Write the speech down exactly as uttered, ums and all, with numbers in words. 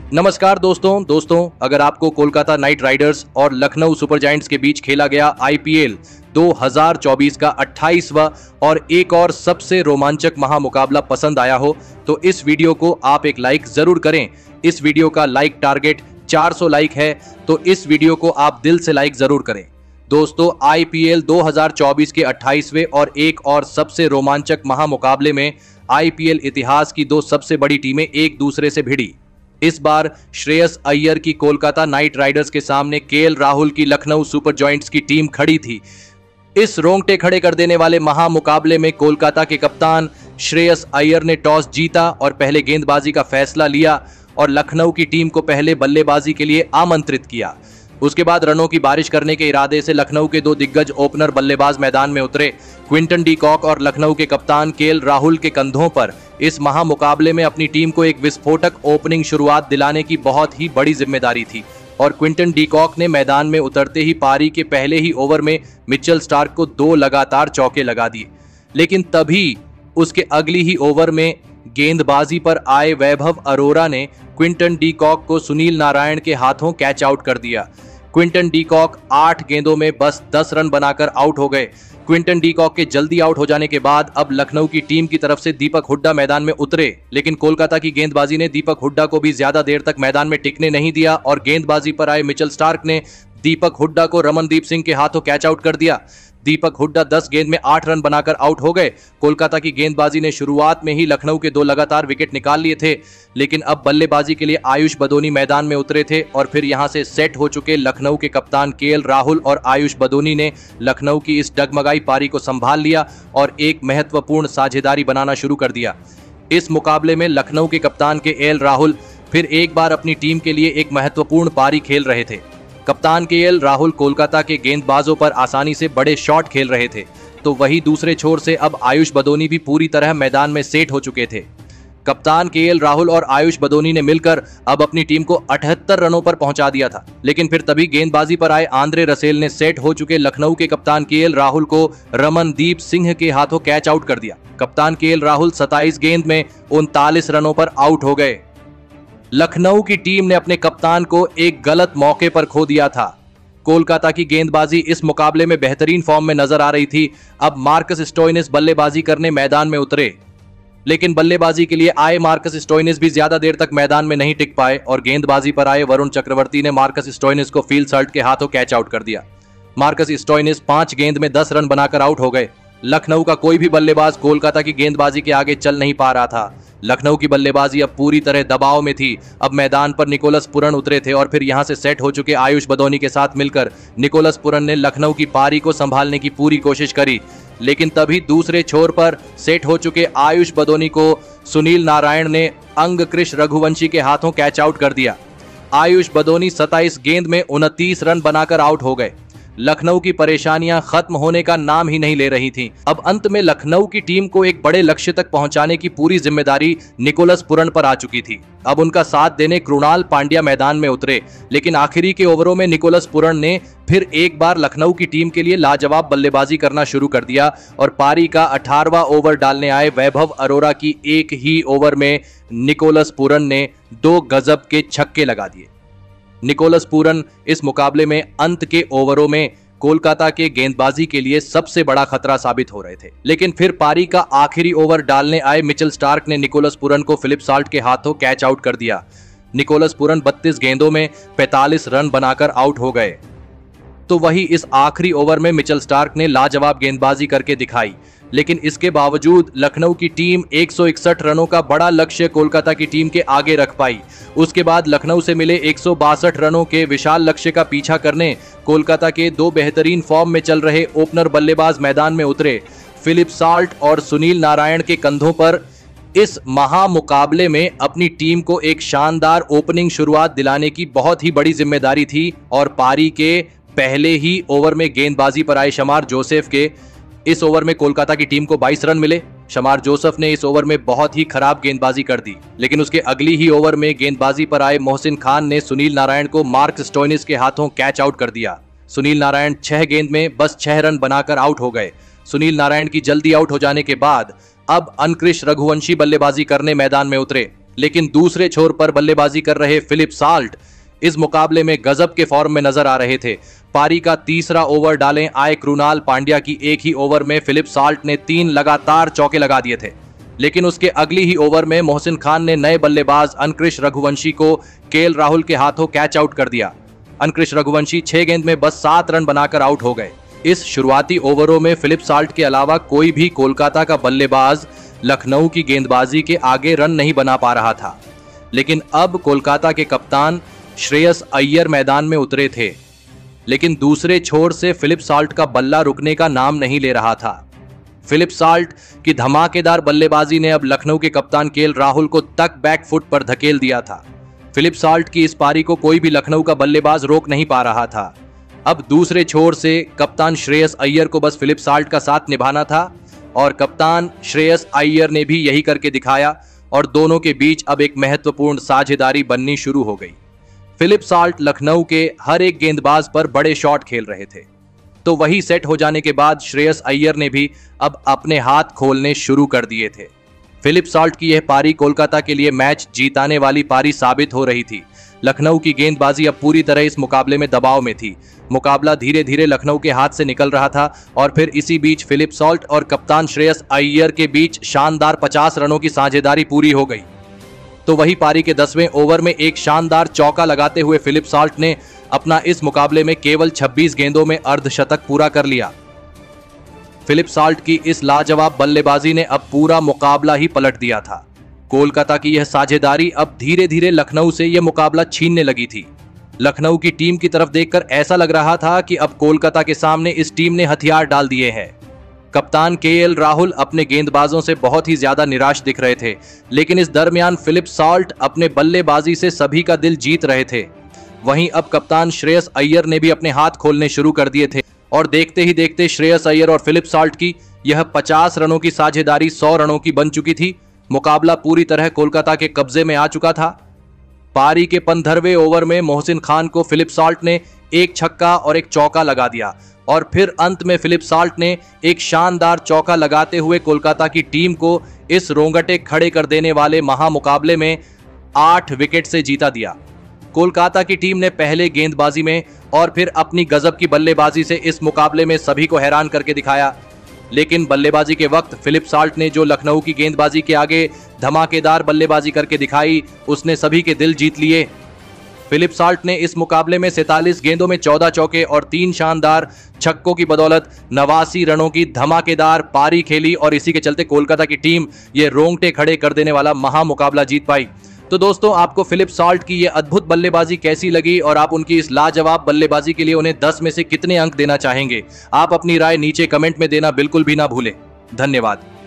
नमस्कार दोस्तों दोस्तों अगर आपको कोलकाता नाइट राइडर्स और लखनऊ सुपर जायंट्स के बीच खेला गया आईपीएल दो हज़ार चौबीस का अट्ठाईसवां और एक और सबसे रोमांचक महामुकाबला पसंद आया हो तो इस वीडियो को आप एक लाइक जरूर करें। इस वीडियो का लाइक टारगेट चार सौ लाइक है तो इस वीडियो को आप दिल से लाइक जरूर करें। दोस्तों आईपीएल दो हज़ार चौबीस के अट्ठाईसवें और एक और सबसे रोमांचक महामुकाबले में आईपीएल इतिहास की दो सबसे बड़ी टीमें एक दूसरे से भिड़ी। इस बार श्रेयस अय्यर की कोलकाता नाइट राइडर्स के सामने केएल राहुल की लखनऊ सुपर जायंट्स की टीम खड़ी थी। इस रोंगटे खड़े कर देने वाले महामुकाबले में कोलकाता के कप्तान श्रेयस अय्यर ने टॉस जीता और पहले गेंदबाजी का फैसला लिया और लखनऊ की टीम को पहले बल्लेबाजी के लिए आमंत्रित किया। उसके बाद रनों की बारिश करने के इरादे से लखनऊ के दो दिग्गज ओपनर बल्लेबाज मैदान में उतरे। क्विंटन डी कॉक और लखनऊ के कप्तान केएल राहुल के कंधों पर इस महामुकाबले में अपनी टीम को एक विस्फोटक ओपनिंग शुरुआत दिलाने की बहुत ही बड़ी जिम्मेदारी थी और क्विंटन डी कॉक ने मैदान में उतरते ही पारी के पहले ही ओवर में मिचेल स्टार्क को दो लगातार चौके लगा दिए। लेकिन तभी उसके अगली ही ओवर में गेंदबाजी पर आए वैभव अरोरा ने क्विंटन डी कॉक को सुनील नारायण के हाथों कैच आउट कर दिया। क्विंटन डी कॉक आठ गेंदों में बस दस रन बनाकर आउट हो गए। क्विंटन डी कॉक के जल्दी आउट हो जाने के बाद अब लखनऊ की टीम की तरफ से दीपक हुड्डा मैदान में उतरे, लेकिन कोलकाता की गेंदबाजी ने दीपक हुड्डा को भी ज्यादा देर तक मैदान में टिकने नहीं दिया और गेंदबाजी पर आए मिचेल स्टार्क ने दीपक हुड्डा को रमनदीप सिंह के हाथों कैच आउट कर दिया। दीपक हुड्डा दस गेंद में आठ रन बनाकर आउट हो गए। कोलकाता की गेंदबाजी ने शुरुआत में ही लखनऊ के दो लगातार विकेट निकाल लिए थे, लेकिन अब बल्लेबाजी के लिए आयुष बदोनी मैदान में उतरे थे और फिर यहां से सेट हो चुके लखनऊ के कप्तान केएल राहुल और आयुष बदोनी ने लखनऊ की इस डगमगाई पारी को संभाल लिया और एक महत्वपूर्ण साझेदारी बनाना शुरू कर दिया। इस मुकाबले में लखनऊ के कप्तान केएल राहुल फिर एक बार अपनी टीम के लिए एक महत्वपूर्ण पारी खेल रहे थे। कप्तान केएल राहुल कोलकाता के गेंदबाजों पर आसानी से बड़े शॉट खेल रहे थे, तो वही दूसरे छोर से अब आयुष बदोनी भी पूरी तरह मैदान में सेट हो चुके थे। कप्तान केएल राहुल और आयुष बदोनी ने मिलकर अब अपनी टीम को अठहत्तर रनों पर पहुंचा दिया था, लेकिन फिर तभी गेंदबाजी पर आए आंद्रे रसेल ने सेट हो चुके लखनऊ के कप्तान केएल राहुल को रमनदीप सिंह के हाथों कैच आउट कर दिया। कप्तान केएल राहुल सत्ताईस गेंद में उनतालीस रनों पर आउट हो गए। लखनऊ की टीम ने अपने कप्तान को एक गलत मौके पर खो दिया था। कोलकाता की गेंदबाजी इस मुकाबले में बेहतरीन फॉर्म में नजर आ रही थी। अब मार्कस स्टोइनिस बल्लेबाजी करने मैदान में उतरे, लेकिन बल्लेबाजी के लिए आए मार्कस स्टोइनिस भी ज्यादा देर तक मैदान में नहीं टिक पाए और गेंदबाजी पर आए वरुण चक्रवर्ती ने मार्कस स्टोइनिस को फील्ड सर्ट के हाथों कैच आउट कर दिया। मार्कस स्टोइनिस पांच गेंद में दस रन बनाकर आउट हो गए। लखनऊ का कोई भी बल्लेबाज कोलकाता की गेंदबाजी के आगे चल नहीं पा रहा था। लखनऊ की बल्लेबाजी अब पूरी तरह दबाव में थी। अब मैदान पर निकोलस पुरन उतरे थे और फिर यहां से सेट हो चुके आयुष बदोनी के साथ मिलकर निकोलस पुरन ने लखनऊ की पारी को संभालने की पूरी कोशिश करी, लेकिन तभी दूसरे छोर पर सेट हो चुके आयुष बदोनी को सुनील नारायण ने अंगकृष रघुवंशी के हाथों कैच आउट कर दिया। आयुष बदोनी सत्ताईस गेंद में उनतीस रन बनाकर आउट हो गए। लखनऊ की परेशानियां खत्म होने का नाम ही नहीं ले रही थीं। अब अंत में लखनऊ की टीम को एक बड़े लक्ष्य तक पहुंचाने की पूरी जिम्मेदारी निकोलस पुरन पर आ चुकी थी। अब उनका साथ देने कृणाल पांड्या मैदान में उतरे, लेकिन आखिरी के ओवरों में निकोलस पुरन ने फिर एक बार लखनऊ की टीम के लिए लाजवाब बल्लेबाजी करना शुरू कर दिया और पारी का अठारहवां ओवर डालने आए वैभव अरोरा की एक ही ओवर में निकोलस पुरन ने दो गजब के छक्के लगा दिए। निकोलस पुरन इस मुकाबले में अंत के ओवरों में कोलकाता के गेंदबाजी के लिए सबसे बड़ा खतरा साबित हो रहे थे, लेकिन फिर पारी का आखिरी ओवर डालने आए मिचेल स्टार्क ने निकोलस पुरन को फिलिप साल्ट के हाथों कैच आउट कर दिया। निकोलस पुरन बत्तीस गेंदों में पैंतालीस रन बनाकर आउट हो गए। तो वही इस आखिरी ओवर में मिचेल स्टार्क ने लाजवाब गेंदबाजी करके दिखाई, लेकिन इसके बावजूद लखनऊ की टीम एक सौ इकसठ रनों का बड़ा लक्ष्य कोलकाता की टीम के आगे रख पाई। उसके बाद लखनऊ से मिले एक सौ बासठ रनों के विशाल लक्ष्य का पीछा करने कोलकाता के दो बेहतरीन फॉर्म में चल रहे ओपनर बल्लेबाज मैदान में उतरे। फिलिप साल्ट और सुनील नारायण के कंधों पर इस महामुकाबले में अपनी टीम को एक शानदार ओपनिंग शुरुआत दिलाने की बहुत ही बड़ी जिम्मेदारी थी और पारी के पहले ही ओवर में गेंदबाजी पर आए शमार जोसेफ के इस ओवर में कोलकाता की टीम को बाईस रन मिले। शमार जोसेफ ने इस ओवर में बहुत ही खराब गेंदबाजी कर दी, लेकिन उसके अगली ही ओवर में गेंदबाजी पर आए मोहसिन खान ने सुनील नारायण को मार्क स्टोइनिस के हाथों कैच आउट कर दिया। सुनील नारायण छह गेंद में बस छह रन बनाकर आउट हो गए। सुनील नारायण की जल्दी आउट हो जाने के बाद अब अंगकृष रघुवंशी बल्लेबाजी करने मैदान में उतरे, लेकिन दूसरे छोर पर बल्लेबाजी कर रहे फिलिप साल्ट इस मुकाबले में गजब के फॉर्म में नजर आ रहे थे। पारी का तीसरा ओवर डालें आए कृणाल पांड्या की एक ही ओवर में फिलिप साल्ट ने तीन लगातार चौके लगा दिए थे, लेकिन उसके अगली ही ओवर में मोहसिन खान ने नए बल्लेबाज अंकृश रघुवंशी को केएल राहुल के हाथों कैच आउट कर दिया। अंकृश रघुवंशी छह गेंद में बस सात रन बनाकर आउट हो गए। इस शुरुआती ओवरों में फिलिप साल्ट के अलावा कोई भी कोलकाता का बल्लेबाज लखनऊ की गेंदबाजी के आगे रन नहीं बना पा रहा था, लेकिन अब कोलकाता के कप्तान श्रेयस अय्यर मैदान में उतरे थे, लेकिन दूसरे छोर से फिलिप साल्ट का बल्ला रुकने का नाम नहीं ले रहा था। फिलिप साल्ट की धमाकेदार बल्लेबाजी ने अब लखनऊ के कप्तान केएल राहुल को तक बैक फुट पर धकेल दिया था। फिलिप साल्ट की इस पारी को कोई भी लखनऊ का बल्लेबाज रोक नहीं पा रहा था। अब दूसरे छोर से कप्तान श्रेयस अय्यर को बस फिलिप साल्ट का साथ निभाना था और कप्तान श्रेयस अय्यर ने भी यही करके दिखाया और दोनों के बीच अब एक महत्वपूर्ण साझेदारी बननी शुरू हो गई। फिलिप साल्ट लखनऊ के हर एक गेंदबाज पर बड़े शॉट खेल रहे थे, तो वही सेट हो जाने के बाद श्रेयस अय्यर ने भी अब अपने हाथ खोलने शुरू कर दिए थे। फिलिप साल्ट की यह पारी कोलकाता के लिए मैच जीताने वाली पारी साबित हो रही थी। लखनऊ की गेंदबाजी अब पूरी तरह इस मुकाबले में दबाव में थी। मुकाबला धीरे धीरे लखनऊ के हाथ से निकल रहा था और फिर इसी बीच फिलिप साल्ट और कप्तान श्रेयस अय्यर के बीच शानदार पचास रनों की साझेदारी पूरी हो गई। तो वही पारी के दसवें ओवर में एक शानदार चौका लगाते हुए फिलिप साल्ट ने अपना इस मुकाबले में केवल छब्बीस गेंदों में अर्धशतक पूरा कर लिया। फिलिप साल्ट की इस लाजवाब बल्लेबाजी ने अब पूरा मुकाबला ही पलट दिया था। कोलकाता की यह साझेदारी अब धीरे धीरे लखनऊ से यह मुकाबला छीनने लगी थी। लखनऊ की टीम की तरफ देखकर ऐसा लग रहा था कि अब कोलकाता के सामने इस टीम ने हथियार डाल दिए हैं। कप्तान केएल राहुल अपने गेंदबाजों से बहुत ही ज्यादा निराश दिख रहे थे, लेकिन इस दरमियान फिलिप साल्ट अपने बल्लेबाजी से सभी का दिल जीत रहे थे। वहीं अब कप्तान श्रेयस अय्यर ने भी अपने हाथ खोलने शुरू कर दिए थे और देखते ही देखते श्रेयस अय्यर और फिलिप साल्ट की यह पचास रनों की साझेदारी सौ रनों की बन चुकी थी। मुकाबला पूरी तरह कोलकाता के कब्जे में आ चुका था। पारी के पंद्रहवें ओवर में मोहसिन खान को फिलिप साल्ट ने एक छक्का और एक चौका लगा दिया और फिर अंत में फिलिप साल्ट ने एक शानदार चौका लगाते हुए कोलकाता की टीम को इस रोंगटे खड़े कर देने वाले महामुकाबले में आठ विकेट से जीता दिया। कोलकाता की टीम ने पहले गेंदबाजी में और फिर अपनी गजब की बल्लेबाजी से इस मुकाबले में सभी को हैरान करके दिखाया, लेकिन बल्लेबाजी के वक्त फिलिप साल्ट ने जो लखनऊ की गेंदबाजी के आगे धमाकेदार बल्लेबाजी करके दिखाई, उसने सभी के दिल जीत लिए। फिलिप साल्ट ने इस मुकाबले में सैंतालीस गेंदों में चौदह चौके और तीन शानदार छक्कों की बदौलत नवासी रनों की धमाकेदार पारी खेली और इसी के चलते कोलकाता की टीम ये रोंगटे खड़े कर देने वाला महामुकाबला जीत पाई। तो दोस्तों, आपको फिलिप साल्ट की ये अद्भुत बल्लेबाजी कैसी लगी और आप उनकी इस लाजवाब बल्लेबाजी के लिए उन्हें दस में से कितने अंक देना चाहेंगे? आप अपनी राय नीचे कमेंट में देना बिल्कुल भी ना भूलें। धन्यवाद।